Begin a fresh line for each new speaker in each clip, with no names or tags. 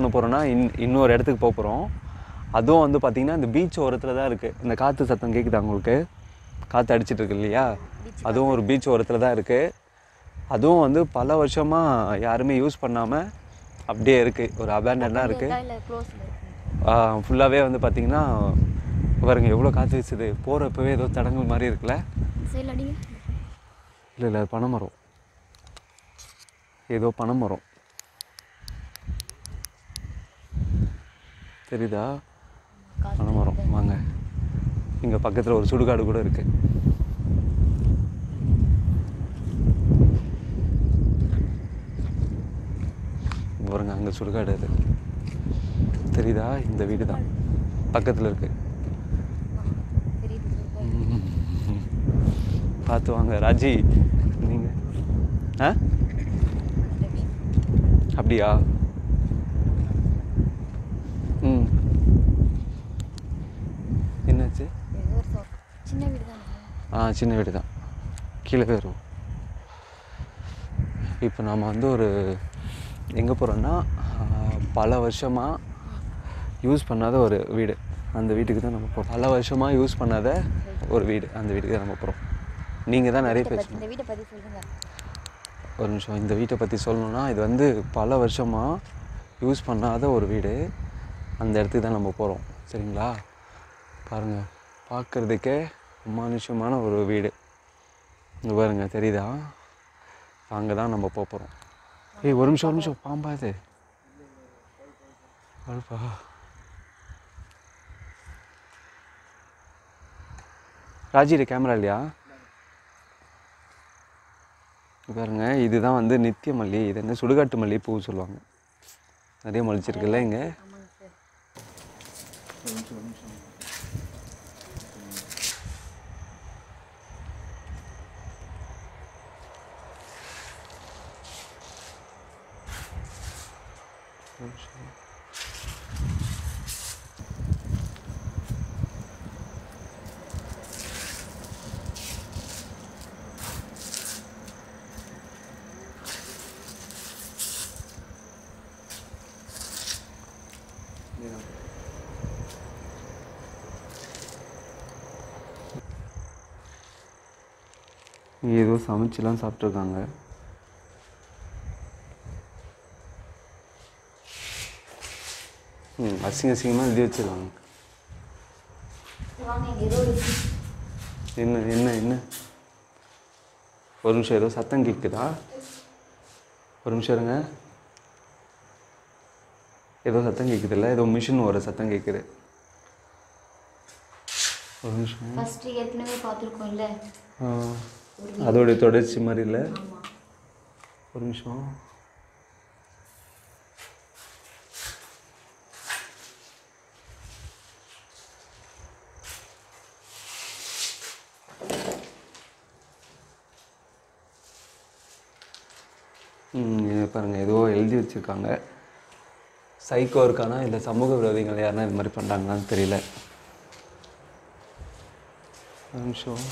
போகிறோன்னா இன்னொரு இடத்துக்கு போகிறோம். அதுவும் வந்து பார்த்திங்கன்னா இந்த பீச் ஓரத்தில் தான் இருக்குது. இந்த காற்று சத்தம் கேட்குதா உங்களுக்கு? காற்று அடிச்சிட்டு இருக்கு இல்லையா? அதுவும் ஒரு பீச் ஓரத்தில் தான் இருக்குது. அதுவும் வந்து பல வருஷமாக யாருமே யூஸ் பண்ணாமல் அப்படியே இருக்குது. ஒரு அபேண்டனாக இருக்குது. ஃபுல்லாகவே வந்து பார்த்திங்கன்னா பாருங்க எவ்வளோ காற்று வீசுது. போகிறப்பவே ஏதோ தடங்கல் மாதிரி இருக்குல்ல? இல்லை இல்லை, பனை மரம், ஏதோ பனை மரம் தெரியுதா? பனை மரம். வாங்க, இங்கே பக்கத்தில் ஒரு சுடுகாடு கூட இருக்குது. பாருங்க, அங்கே சுடுகாடு அது தெரியுதா? இந்த வீடு தான் பக்கத்தில் இருக்குது. பார்த்து வாங்க ராஜி. நீங்கள் அப்படியா? என்னாச்சு? சின்ன வீடு தான், கீழே வரும். இப்போ நாம் வந்து ஒரு எங்கே போகிறோன்னா பல வருஷமாக யூஸ் பண்ணாத ஒரு வீடு. அந்த வீட்டுக்கு தான் நம்ம போகிறோம். பல வருஷமாக யூஸ் பண்ணாத ஒரு வீடு. அந்த வீட்டுக்கு தான் நம்ம போகிறோம். நீங்கள் தான் நிறைய பேர்
இந்த வீட்டை பற்றி சொல்லுங்கள்.
ஒரு நிமிஷம். இந்த வீட்டை பற்றி சொல்லணுன்னா, இது வந்து பல வருஷமாக யூஸ் பண்ணாத ஒரு வீடு. அந்த இடத்துக்கு தான் நம்ம போகிறோம். சரிங்களா? பாருங்கள், பார்க்குறதுக்கே அமானுஷமான ஒரு வீடு. இங்கே பாருங்கள், தெரியுதா? அங்கே தான் நம்ம போகிறோம். ஒரு நிமிஷம் பாம்பா இது? அழுப்பா. ராஜிட கேமரா இல்லையா? பாருங்க, இதுதான் வந்து நித்திய மல்லி. இது என்ன சுடுகாட்டு மல்லி பூ சொல்லுவாங்க. நிறைய மலிச்சிருக்குல்ல இங்கே. ஏதோ சமைச்சுலாம் சாப்பிட்ருக்காங்க. அசிங்கமாக எழுதி வச்சுருக்காங்க. என்ன என்ன என்ன? ஒரு நிமிஷம், ஏதோ சத்தம் கேட்குதா? ஒரு நிமிஷம் இருங்க. ஏதோ சத்தம் கேட்குதுல்ல? ஏதோ மிஷின் வர சத்தம் கேட்குது. ஒரு நிமிஷம்.
ஃபஸ்ட்டு ஏற்கனவே பார்த்துருக்கோம்ல,
அதோடைய தொடர்ச்சி மாதிரி இல்லை. ஒரு நிமிஷம். பாருங்கள், ஏதோ எழுதி வச்சுருக்காங்க. சைக்கோ இருக்கானா இல்லை சமூக விரோதிகள் யாருன்னா இது மாதிரி பண்ணுறாங்களான்னு தெரியல. ஒரு நிமிஷம்.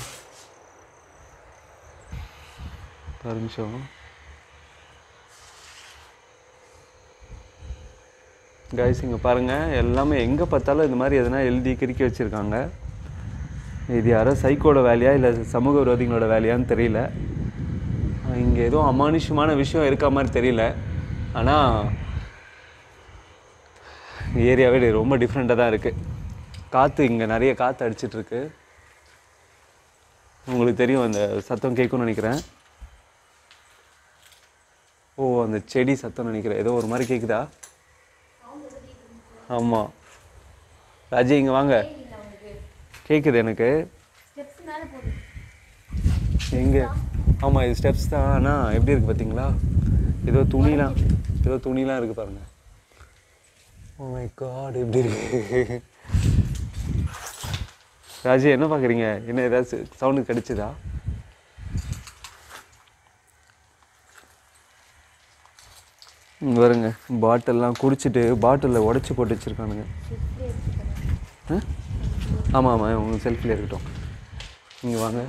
கைஸ், இங்கே பாருங்கள், எல்லாமே எங்கே பார்த்தாலும் இந்த மாதிரி எதனா எழுதி கிறுக்கி வச்சுருக்காங்க. இது யாரோ சைக்கோட வேலையா இல்லை சமூக விரோதிகளோட வேலையான்னு தெரியல. இங்கே ஏதோ அமானுஷமான விஷயம் இருக்க மாதிரி தெரியல. ஆனால் ஏரியாவே ரொம்ப டிஃப்ரெண்ட்டாக தான் இருக்குது. காற்று இங்கே நிறைய காற்று அடிச்சிட்ருக்கு. உங்களுக்கு தெரியும், அந்த சத்தம் கேட்கும்னு நினைக்கிறேன். அந்த செடி சத்தம் நினைக்கிறேன். ஏதோ ஒரு மாதிரி கேட்குதா? ஆமாம் ராஜி, இங்கே வாங்க. கேட்குது எனக்கு. எங்கே? ஆமாம், இது ஸ்டெப்ஸ் தான். ஆனால் எப்படி இருக்குது பார்த்தீங்களா? ஏதோ துணிலாம் இருக்குது பாருங்கள். ஓ மை காட், எப்படி இருக்கு? ராஜி, என்ன பார்க்குறீங்க? என்ன ஏதாச்சும் சவுண்டு கிடச்சிதா? வருங்க, பாட்டில்லாம் குடிச்சிட்டு பாட்டிலில் உடச்சி போட்டு வச்சுருக்கானுங்க. ஆமாம், உங்கள் செல்ஃபில் இருக்கட்டும். இங்கே வாங்க.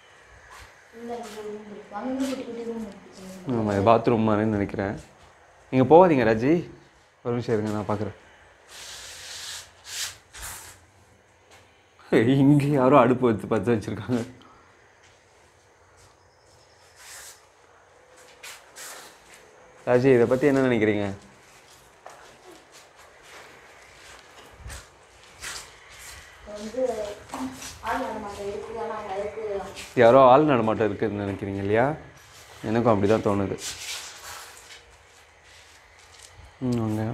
ஆமாம், பாத்ரூம் மாதிரின்னு நினைக்கிறேன். நீங்கள் போகாதீங்க ராஜி, ஒரு நிமிஷம் இருங்க, நான் பார்க்குறேன். இங்கே யாரோ அடுப்பு வச்சு பற்ற வச்சுருக்காங்க. ராஜி, இதை பற்றி என்ன நினைக்கிறீங்க? யாரோ ஆள் நடமாட்டம் இருக்குதுன்னு நினைக்கிறீங்க இல்லையா? எனக்கும் அப்படி தான் தோணுது. வாங்க.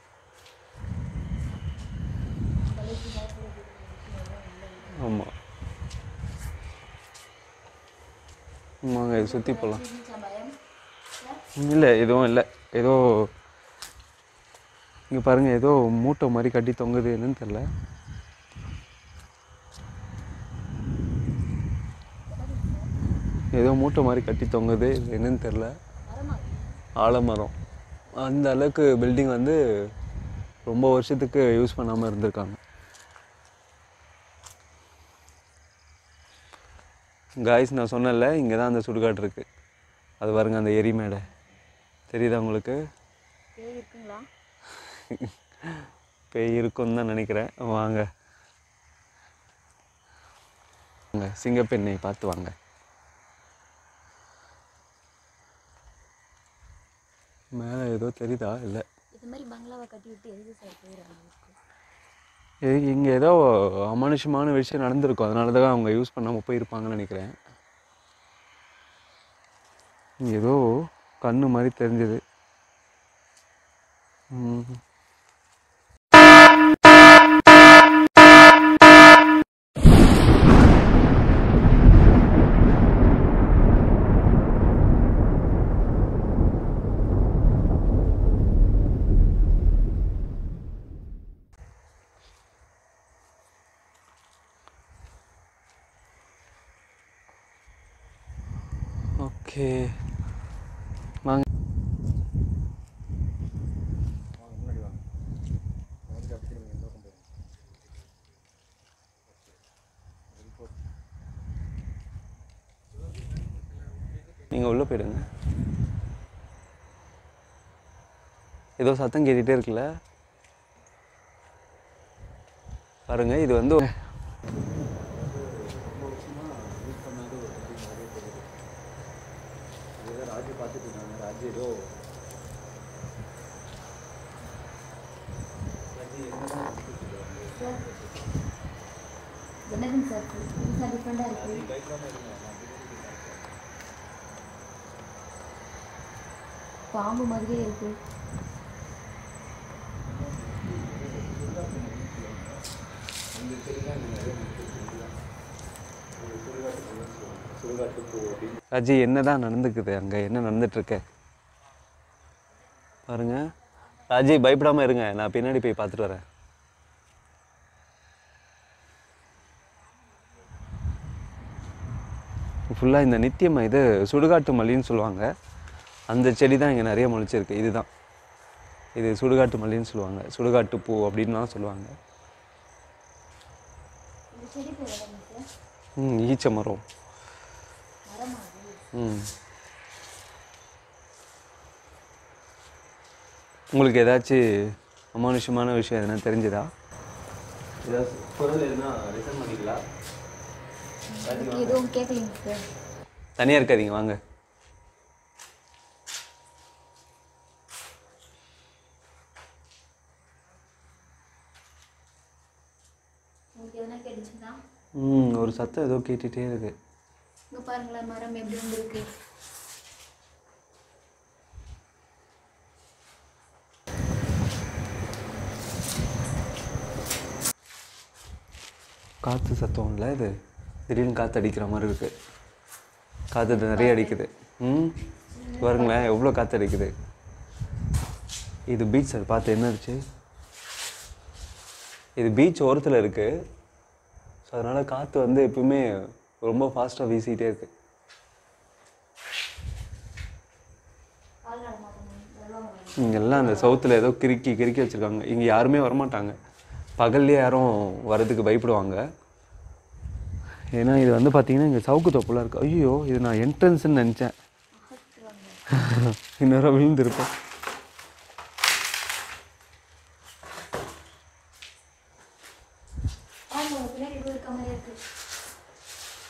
ஆமாம் வாங்க, இது சுற்றி போகலாம். இல்லை, எதுவும் இல்லை. ஏதோ இங்கே பாருங்கள், ஏதோ மூட்டை மாதிரி கட்டி தொங்குது, என்னன்னு தெரில. ஏதோ மூட்டை மாதிரி கட்டி தொங்குது, என்னன்னு தெரில. ஆலமரம். அந்த அளவுக்கு பில்டிங் வந்து ரொம்ப வருஷத்துக்கு யூஸ் பண்ணாமல் இருந்திருக்காங்க. காய்ஸ், நான் சொன்னேன்ல, இங்கே தான் அந்த சுடுகாடு இருக்குது. அது பாருங்க, அந்த எரி மேடை தெரியுதா உங்களுக்கு? பேய் இருக்குன்னு தான் நினைக்கிறேன். வாங்க வாங்க, சிங்கப்பெண்ணை பார்த்து வாங்க. மேலே ஏதோ தெரியுதா? இல்லை,
இது மாதிரி பங்களாவை கட்டி விட்டு எதுக்கு சார் போயிடுறாங்க?
இங்கே ஏதோ அமானுஷமான விஷயம் நடந்திருக்கும், அதனால தான் அவங்க யூஸ் பண்ணாமல் போயிருப்பாங்கன்னு நினைக்கிறேன். ஏதோ கண்ணு மாதிரி தெரிஞ்சது. ஓகே, வாங்க. நீங்கள் உள்ளே போயிடுங்க. ஏதோ சத்தம் கேட்டுகிட்டே இருக்குல்ல பாருங்க. இது வந்து ராஜி பார்த்துட்டு இருக்காங்க. ராஜி ஏதோ
என்னதுங்க சார் புதுசாக டிஃப்ரெண்டாக இருக்குது? பாம்பு மாதிரியே இருக்கு.
ராஜி, என்னதான் நடந்துக்குது அங்கே? என்ன நடந்துட்டுருக்கு பாருங்க. ராஜி, பயப்படாமல் இருங்க, நான் பின்னாடி போய் பார்த்துட்டு வரேன். ஃபுல்லாக இந்த நித்தியம், இது சுடுகாட்டு மல்லின்னு சொல்லுவாங்க. அந்த செடி தான் இங்கே நிறைய முளைச்சிருக்கு. இதுதான், இது சுடுகாட்டு மல்லின்னு சொல்லுவாங்க, சுடுகாட்டு பூ அப்படின்லாம் சொல்லுவாங்க. ஈச்ச மரம். உங்களுக்கு ஏதாச்சும் அமானுஷமான விஷயம் எதுனா தெரிஞ்சுதா? ஏதாச்சும் பொருள் எதுனா ரிட்டர்ன் பண்ணிக்கலாம்.
எதுவும் கேட்கலைங்க சார்.
தனியாக இருக்காதீங்க, வாங்க. ஒரு சத்தம் ஏதோ கேட்டுகிட்டே இருக்கு.
இங்கே பாருங்களேன், மரம் எப்படி வந்துருக்கு.
காற்று சத்தம் இல்லை இது, திடீர்னு காற்று அடிக்கிற மாதிரி இருக்குது. காற்று நிறைய அடிக்குது. பாருங்களேன் எவ்வளோ காற்று அடிக்குது. இது பீச் சார், பார்த்து என்ன இருந்துச்சு? இது பீச் ஓரத்தில் இருக்குது. ஸோ அதனால் காற்று வந்து எப்பவுமே ரொம்ப ஃபாஸ்ட்டாக வீசிக்கிட்டே இருக்குது. இங்கெல்லாம் அந்த சவுத்தில் ஏதோ கிறுக்கி வச்சுருக்காங்க. இங்கே யாருமே வரமாட்டாங்க. பகல்லே யாரும் வர்றதுக்கு பயப்படுவாங்க. ஏன்னா இது வந்து பார்த்தீங்கன்னா இங்கே சவுக்கு தொப்புலாம் இருக்குது. ஐயோ, இது நான் என்ட்ரன்ஸ்ன்னு நினச்சேன். இன்னொரு விழுந்துருப்பேன்.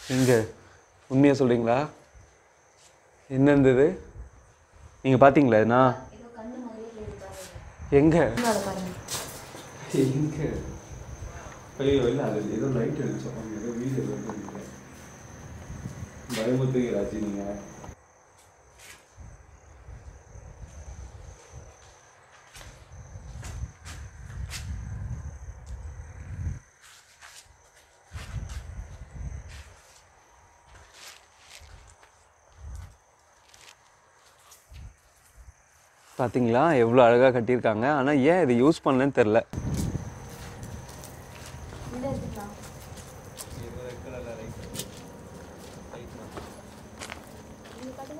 எங்கே உண்மையாக சொல்கிறீங்களா? என்ன இருந்தது? நீங்கள் பார்த்தீங்களா? நான்
ஏதோ கண்ணு மாதிரியே இருக்காரு.
எங்கே
பாருங்க.
எங்கே? ஐயோ இல்லை, அது ஏதோ லைட் அடிச்சோம், ஏதோ வீடியோ பயமுத்துங்க ராஜி. நீங்கள் பார்த்தீங்களா எவ்வளோ அழகாக கட்டியிருக்காங்க. ஆனால் ஏன் இதை யூஸ் பண்ணலன்னு தெரில.
இந்த எடுத்துக்கலாம். நீங்க பாத்துங்க.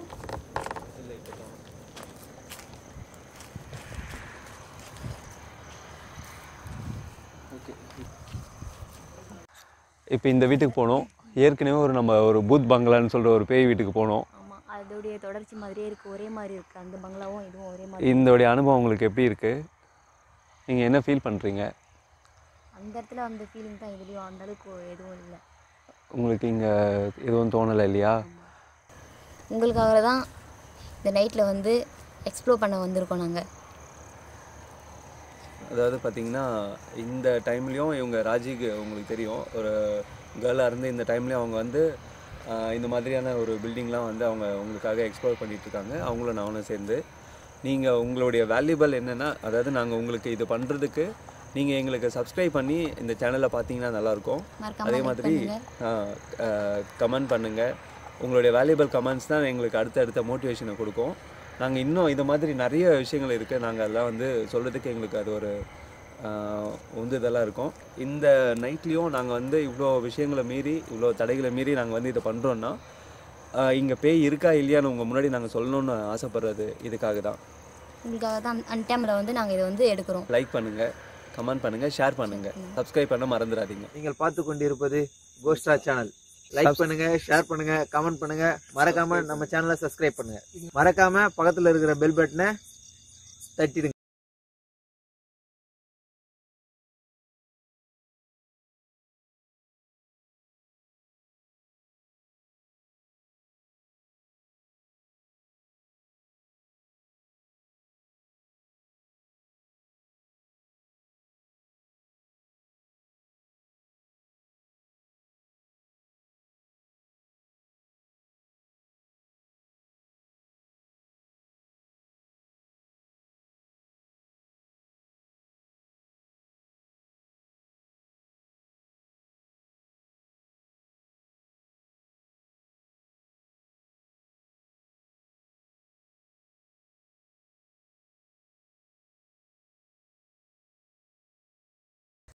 இப்போ இந்த வீட்டுக்கு போனோம். ஏற்கனவே நம்ம ஒரு பூத் பங்களான்னு சொல்கிற ஒரு பேய் வீட்டுக்கு போனோம்.
ஆமாம், அதோடைய தொடர்ச்சி மாதிரியே இருக்குது, ஒரே மாதிரி இருக்குது. அந்த பங்களாவும் இதுவும் ஒரே மாதிரி.
இதோடைய அனுபவம் உங்களுக்கு எப்படி இருக்குது? நீங்கள் என்ன ஃபீல் பண்ணுறீங்க?
அந்த இடத்துல அந்த ஃபீலிங் தான் இதுலேயும் அந்த அளவுக்கு எதுவும் இல்லை.
உங்களுக்கு இங்கே எதுவும் தோணலை இல்லையா?
உங்களுக்காக தான் இந்த நைட்டில் வந்து எக்ஸ்ப்ளோர் பண்ண வந்திருக்கோம் நாங்கள்.
அதாவது பார்த்தீங்கன்னா இந்த டைம்லேயும் இவங்க ராஜிக்கு உங்களுக்கு தெரியும், ஒரு கேர்ளாக இருந்து இந்த டைம்லேயும் அவங்க வந்து இந்த மாதிரியான ஒரு பில்டிங்லாம் வந்து அவங்க உங்களுக்காக எக்ஸ்ப்ளோர் பண்ணிகிட்ருக்காங்க. அவங்களும் நானும் சேர்ந்து. நீங்கள் உங்களுடைய வேல்யூபிள் என்னென்னா, அதாவது நாங்கள் உங்களுக்கு இது பண்ணுறதுக்கு நீங்கள் எங்களுக்கு சப்ஸ்கிரைப் பண்ணி இந்த சேனலை பார்த்தீங்கன்னா நல்லாயிருக்கும். அதே மாதிரி கமெண்ட் பண்ணுங்கள். உங்களுடைய வேல்யூபிள் கமெண்ட்ஸ் தான் எங்களுக்கு அடுத்த மோட்டிவேஷனை கொடுக்கும். நாங்கள் இன்னும் இது மாதிரி நிறைய விஷயங்கள் இருக்குது, நாங்கள் அதெல்லாம் வந்து சொல்கிறதுக்கு எங்களுக்கு அது ஒரு உந்துதலாக இருக்கும். இந்த நைட்லேயும் நாங்கள் வந்து இவ்வளோ விஷயங்களை மீறி, இவ்வளோ தடைகளை மீறி நாங்கள் வந்து இதை பண்ணுறோன்னா இங்கே பேய் இருக்கா இல்லையான்னு உங்கள் முன்னாடி நாங்கள் சொல்லணும்னு ஆசைப்படுறது இதுக்காக தான்.
உங்களுக்காக தான் அந்த டைமில் வந்து நாங்கள் இதை வந்து எடுக்கிறோம்.
லைக் பண்ணுங்கள், கமெண்ட் பண்ணுங்கள், ஷேர் பண்ணுங்கள், சப்ஸ்கிரைப் பண்ண மறந்துடாதீங்க.
நீங்கள் பார்த்து கொண்டிருப்பது கோஸ்டா சேனல். லைக் பண்ணுங்க, ஷேர் பண்ணுங்க, கமெண்ட் பண்ணுங்க, மறக்காம நம்ம சேனலை சப்ஸ்கிரைப் பண்ணுங்க. மறக்காம பக்கத்துல இருக்கிற பெல் பட்டனை தட்டிடுங்க.